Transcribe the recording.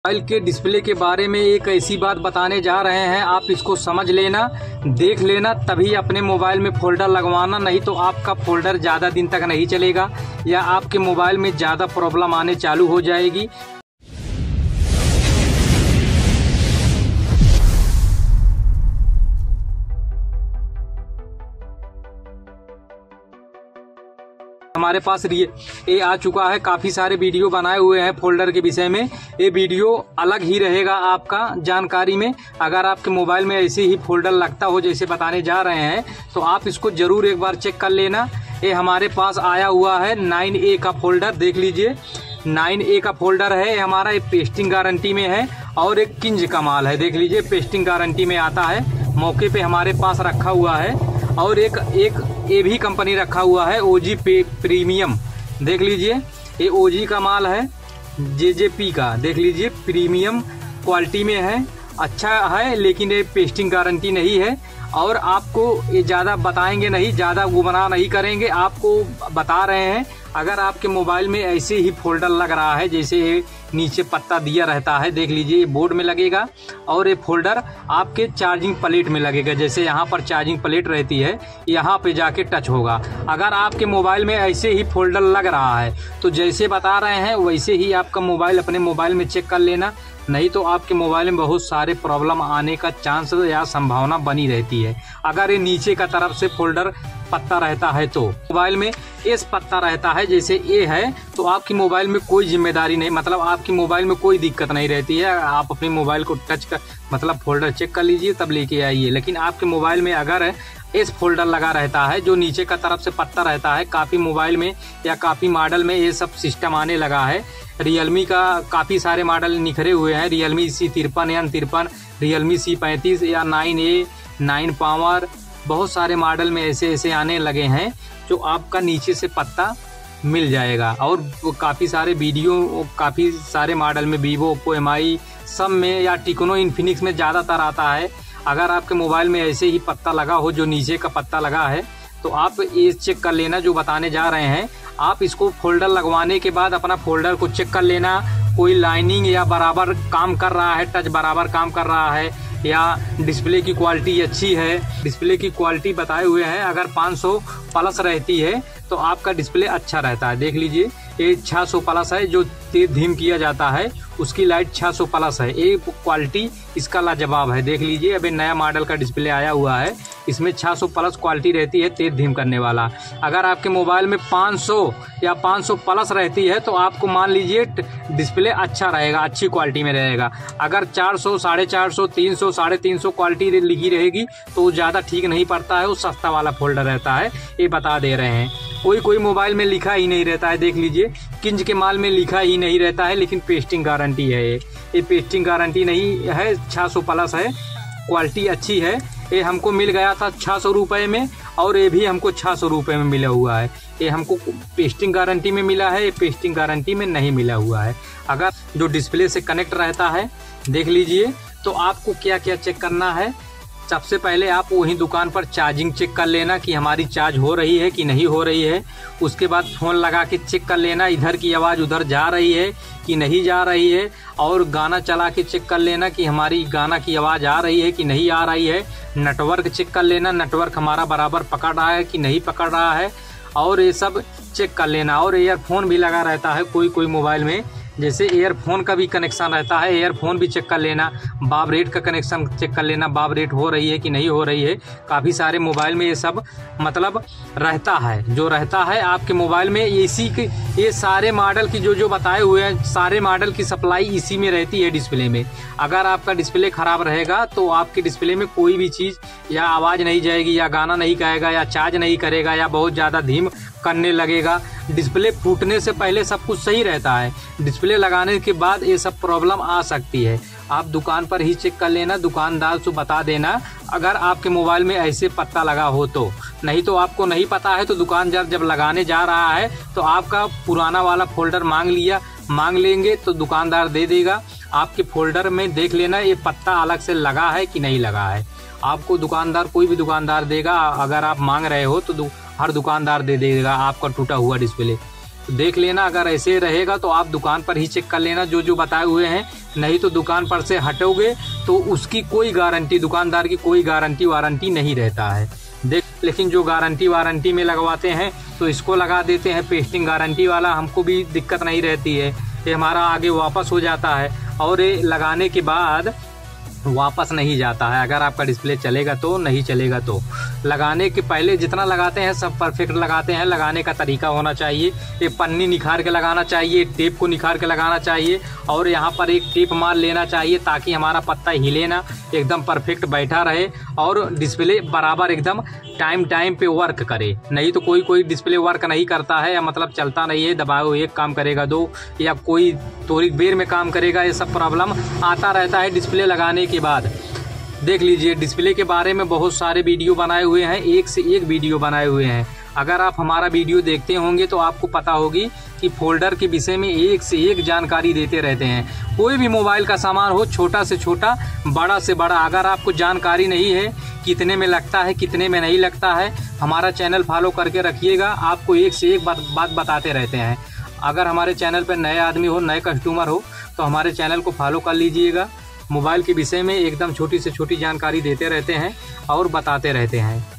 Mobile के display के बारे में एक ऐसी बात बताने जा रहे हैं, आप इसको समझ लेना, देख लेना, तभी अपने मोबाइल में फोल्डर लगवाना, नहीं तो आपका फोल्डर ज़्यादा दिन तक नहीं चलेगा या आपके मोबाइल में ज़्यादा प्रॉब्लम आने चालू हो जाएगी। हमारे पास ये आ चुका है, काफ़ी सारे वीडियो बनाए हुए हैं फोल्डर के विषय में। ये वीडियो अलग ही रहेगा आपका जानकारी में। अगर आपके मोबाइल में ऐसे ही फोल्डर लगता हो जैसे बताने जा रहे हैं तो आप इसको ज़रूर एक बार चेक कर लेना। ये हमारे पास आया हुआ है 9A का फोल्डर, देख लीजिए 9A का फोल्डर है हमारा। ये पेस्टिंग गारंटी में है और एक किंज का माल है, देख लीजिए पेस्टिंग गारंटी में आता है। मौके पे हमारे पास रखा हुआ है और एक ये भी कंपनी रखा हुआ है OG प्रीमियम, देख लीजिए ये OG का माल है, JJP का, देख लीजिए प्रीमियम क्वालिटी में है, अच्छा है, लेकिन ये पेस्टिंग गारंटी नहीं है। और आपको ये ज़्यादा बताएंगे नहीं, ज़्यादा गुमराह नहीं करेंगे, आपको बता रहे हैं। अगर आपके मोबाइल में ऐसे ही फोल्डर लग रहा है जैसे ये नीचे पत्ता दिया रहता है, देख लीजिए ये बोर्ड में लगेगा और ये फोल्डर आपके चार्जिंग प्लेट में लगेगा, जैसे यहाँ पर चार्जिंग प्लेट रहती है यहाँ पे जाके टच होगा। अगर आपके मोबाइल में ऐसे ही फोल्डर लग रहा है तो जैसे बता रहे हैं वैसे ही आपका मोबाइल अपने मोबाइल में चेक कर लेना, नहीं तो आपके मोबाइल में बहुत सारे प्रॉब्लम आने का चांस या संभावना बनी रहती है। अगर ये नीचे का तरफ से फोल्डर पत्ता रहता है तो मोबाइल में इस पत्ता रहता है जैसे ये है तो आपकी मोबाइल में कोई जिम्मेदारी नहीं, मतलब आपकी मोबाइल में कोई दिक्कत नहीं रहती है। आप अपने मोबाइल को टच कर मतलब फोल्डर चेक कर लीजिए तब लेके आइए। लेकिन आपके मोबाइल में अगर इस फोल्डर लगा रहता है जो नीचे का तरफ से पत्ता रहता है, काफ़ी मोबाइल में या काफ़ी मॉडल में ये सब सिस्टम आने लगा है। रियलमी का काफ़ी सारे मॉडल निखरे हुए हैं, Realme C53, N53, Realme C35 या 9A, 9 पावर, बहुत सारे मॉडल में ऐसे आने लगे हैं जो आपका नीचे से पत्ता मिल जाएगा। और काफ़ी सारे वीडियो काफ़ी सारे मॉडल में वीवो, ओप्पो, MI सब में या टेक्नो, इन्फिनिक्स में ज़्यादातर आता है। अगर आपके मोबाइल में ऐसे ही पत्ता लगा हो जो नीचे का पत्ता लगा है तो आप ये चेक कर लेना जो बताने जा रहे हैं। आप इसको फोल्डर लगवाने के बाद अपना फोल्डर को चेक कर लेना, कोई लाइनिंग या बराबर काम कर रहा है, टच बराबर काम कर रहा है या डिस्प्ले की क्वालिटी अच्छी है। डिस्प्ले की क्वालिटी बताए हुए हैं, अगर 500 प्लस रहती है तो आपका डिस्प्ले अच्छा रहता है। देख लीजिए ये 600 प्लस है, जो तेज धीम किया जाता है उसकी लाइट 600 प्लस है। ये क्वालिटी इसका लाजवाब है, देख लीजिए अभी नया मॉडल का डिस्प्ले आया हुआ है, इसमें 600 प्लस क्वालिटी रहती है तेज धीम करने वाला। अगर आपके मोबाइल में 500 या 500 प्लस रहती है तो आपको मान लीजिए डिस्प्ले अच्छा रहेगा, अच्छी क्वालिटी में रहेगा। अगर 400, 450, 300, 350 क्वालिटी लिखी रहेगी तो ज़्यादा ठीक नहीं पड़ता है, वो सस्ता वाला फोल्डर रहता है, ये बता दे रहे हैं। कोई मोबाइल में लिखा ही नहीं रहता है, देख लीजिए किंज के माल में लिखा ही नहीं रहता है, लेकिन पेस्टिंग गारंटी है। ये पेस्टिंग गारंटी नहीं है, 600 प्लस है, क्वालिटी अच्छी है। ये हमको मिल गया था 600 रुपये में और ये भी हमको 600 रुपये में मिला हुआ है। ये हमको पेस्टिंग गारंटी में मिला है, ये पेस्टिंग गारंटी में नहीं मिला हुआ है। अगर जो डिस्प्ले से कनेक्ट रहता है, देख लीजिए, तो आपको क्या क्या चेक करना है। सबसे पहले आप वहीं दुकान पर चार्जिंग चेक कर लेना कि हमारी चार्ज हो रही है कि नहीं हो रही है। उसके बाद फ़ोन लगा के चेक कर लेना इधर की आवाज़ उधर जा रही है कि नहीं जा रही है। और गाना चला के चेक कर लेना कि हमारी गाना की आवाज़ आ रही है कि नहीं आ रही है। नेटवर्क चेक कर लेना, नेटवर्क हमारा बराबर पकड़ रहा है कि नहीं पकड़ रहा है, और ये सब चेक कर लेना। और ईयरफोन भी लगा रहता है कोई मोबाइल में, जैसे ईयरफोन का भी कनेक्शन रहता है, ईयरफोन भी चेक कर लेना। बाब रेट का कनेक्शन चेक कर लेना, बाब रेट हो रही है कि नहीं हो रही है। काफ़ी सारे मोबाइल में ये सब मतलब रहता है, जो रहता है आपके मोबाइल में इसी के, ये सारे मॉडल की जो बताए हुए हैं सारे मॉडल की सप्लाई इसी में रहती है डिस्प्ले में। अगर आपका डिस्प्ले ख़राब रहेगा तो आपके डिस्प्ले में कोई भी चीज़ या आवाज़ नहीं जाएगी या गाना नहीं गाएगा या चार्ज नहीं करेगा या बहुत ज़्यादा धीम करने लगेगा। डिस्प्ले फूटने से पहले सब कुछ सही रहता है, डिस्प्ले लगाने के बाद ये सब प्रॉब्लम आ सकती है। आप दुकान पर ही चेक कर लेना, दुकानदार से बता देना अगर आपके मोबाइल में ऐसे पत्ता लगा हो तो। नहीं तो आपको नहीं पता है तो दुकानदार जब लगाने जा रहा है तो आपका पुराना वाला फोल्डर मांग लेंगे तो दुकानदार दे देगा। आपके फोल्डर में देख लेना ये पत्ता अलग से लगा है कि नहीं लगा है। आपको दुकानदार कोई भी दुकानदार देगा, अगर आप मांग रहे हो तो हर दुकानदार दे देगा आपका टूटा हुआ डिस्प्ले। देख लेना। अगर ऐसे रहेगा तो आप दुकान पर ही चेक कर लेना जो जो बताए हुए हैं, नहीं तो दुकान पर से हटोगे तो उसकी कोई गारंटी, दुकानदार की कोई गारंटी वारंटी नहीं रहता है। लेकिन जो गारंटी वारंटी में लगवाते हैं तो इसको लगा देते हैं पेस्टिंग गारंटी वाला, हमको भी दिक्कत नहीं रहती है, ये हमारा आगे वापस हो जाता है और ये लगाने के बाद वापस नहीं जाता है। अगर आपका डिस्प्ले चलेगा तो, नहीं चलेगा तो। लगाने के पहले जितना लगाते हैं सब परफेक्ट लगाते हैं। लगाने का तरीका होना चाहिए, ये पन्नी निखार के लगाना चाहिए, टेप को निखार के लगाना चाहिए और यहाँ पर एक टेप मार लेना चाहिए ताकि हमारा पत्ता हिले ना, एकदम परफेक्ट बैठा रहे और डिस्प्ले बराबर एकदम टाइम पे वर्क करे। नहीं तो कोई डिस्प्ले वर्क नहीं करता है या मतलब चलता नहीं है, दबाओ एक काम करेगा दो, या कोई थोड़ी देर में काम करेगा, ये सब प्रॉब्लम आता रहता है डिस्प्ले लगाने के बाद। देख लीजिए, डिस्प्ले के बारे में बहुत सारे वीडियो बनाए हुए हैं, एक से एक वीडियो बनाए हुए हैं। अगर आप हमारा वीडियो देखते होंगे तो आपको पता होगी कि फोल्डर के विषय में एक से एक जानकारी देते रहते हैं। कोई भी मोबाइल का सामान हो, छोटा से छोटा, बड़ा से बड़ा, अगर आपको जानकारी नहीं है कितने में लगता है, कितने में नहीं लगता है, हमारा चैनल फॉलो करके रखिएगा, आपको एक से एक बात बताते रहते हैं। अगर हमारे चैनल पर नए आदमी हो, नए कस्टमर हो तो हमारे चैनल को फॉलो कर लीजिएगा। मोबाइल के विषय में एकदम छोटी से छोटी जानकारी देते रहते हैं और बताते रहते हैं।